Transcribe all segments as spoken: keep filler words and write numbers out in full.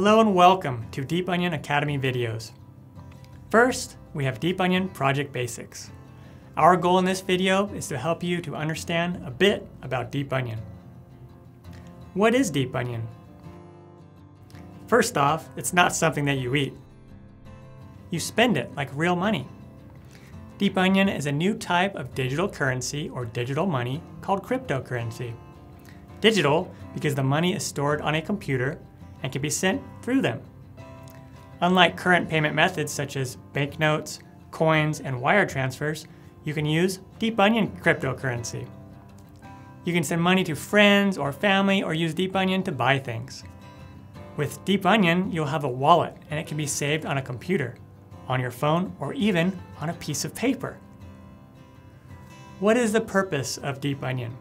Hello and welcome to DeepOnion Academy videos. First, we have DeepOnion Project Basics. Our goal in this video is to help you to understand a bit about DeepOnion. What is DeepOnion? First off, it's not something that you eat. You spend it like real money. DeepOnion is a new type of digital currency or digital money called cryptocurrency. Digital because the money is stored on a computer and can be sent through them. Unlike current payment methods such as banknotes, coins, and wire transfers, you can use DeepOnion cryptocurrency. You can send money to friends or family or use DeepOnion to buy things. With DeepOnion, you'll have a wallet and it can be saved on a computer, on your phone, or even on a piece of paper. What is the purpose of DeepOnion?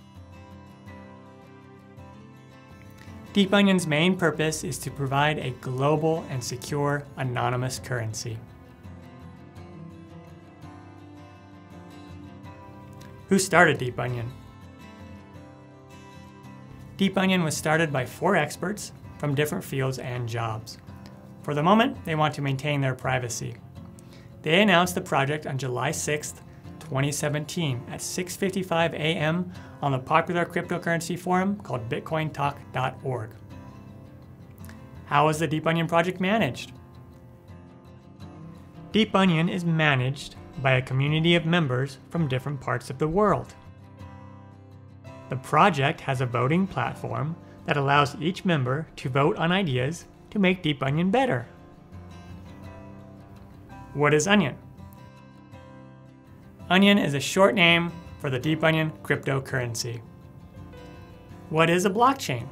DeepOnion's main purpose is to provide a global and secure anonymous currency. Who started DeepOnion? DeepOnion was started by four experts from different fields and jobs. For the moment, they want to maintain their privacy. They announced the project on July sixth, twenty seventeen at six fifty-five a m on the popular cryptocurrency forum called bitcoin talk dot org. How is the DeepOnion project managed? DeepOnion is managed by a community of members from different parts of the world. The project has a voting platform that allows each member to vote on ideas to make DeepOnion better. What is Onion? Onion is a short name for the DeepOnion cryptocurrency. What is a blockchain?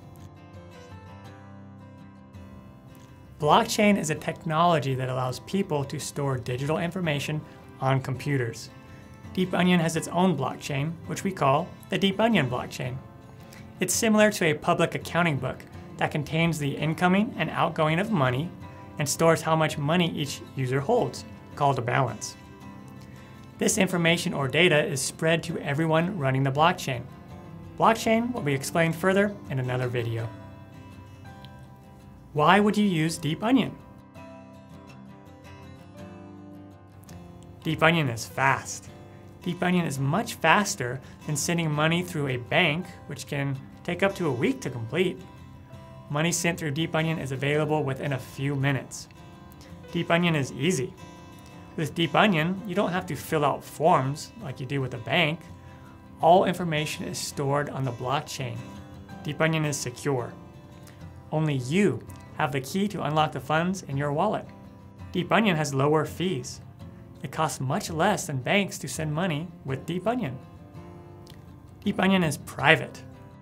Blockchain is a technology that allows people to store digital information on computers. DeepOnion has its own blockchain, which we call the DeepOnion blockchain. It's similar to a public accounting book that contains the incoming and outgoing of money and stores how much money each user holds, called a balance. This information or data is spread to everyone running the blockchain. Blockchain will be explained further in another video. Why would you use DeepOnion? DeepOnion is fast. DeepOnion is much faster than sending money through a bank, which can take up to a week to complete. Money sent through DeepOnion is available within a few minutes. DeepOnion is easy. With DeepOnion, you don't have to fill out forms like you do with a bank. All information is stored on the blockchain. DeepOnion is secure. Only you have the key to unlock the funds in your wallet. DeepOnion has lower fees. It costs much less than banks to send money with DeepOnion. DeepOnion is private.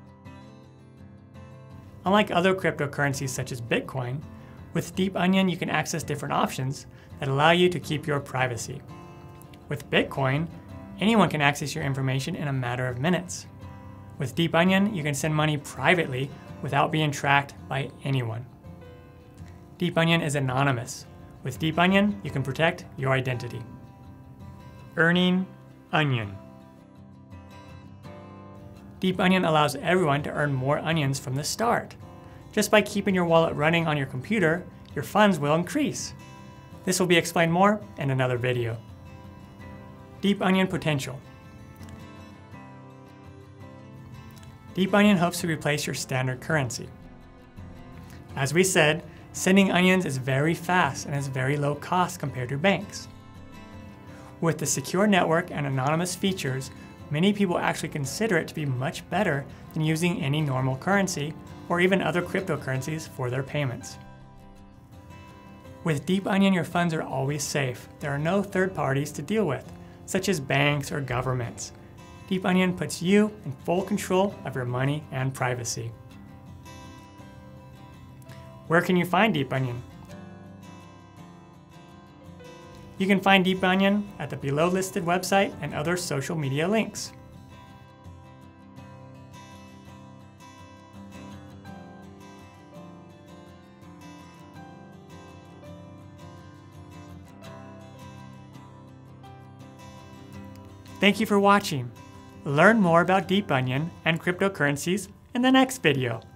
Unlike other cryptocurrencies such as Bitcoin, with DeepOnion you can access different options that allow you to keep your privacy. With Bitcoin, anyone can access your information in a matter of minutes. With DeepOnion, you can send money privately without being tracked by anyone. DeepOnion is anonymous. With DeepOnion, you can protect your identity. Earning onion. DeepOnion allows everyone to earn more onions from the start. Just by keeping your wallet running on your computer, your funds will increase. This will be explained more in another video. DeepOnion Potential. DeepOnion hopes to replace your standard currency. As we said, sending onions is very fast and is very low cost compared to banks. With the secure network and anonymous features, many people actually consider it to be much better than using any normal currency or even other cryptocurrencies for their payments. With DeepOnion, your funds are always safe. There are no third parties to deal with, such as banks or governments. DeepOnion puts you in full control of your money and privacy. Where can you find DeepOnion? You can find DeepOnion at the below listed website and other social media links. Thank you for watching. Learn more about DeepOnion and cryptocurrencies in the next video.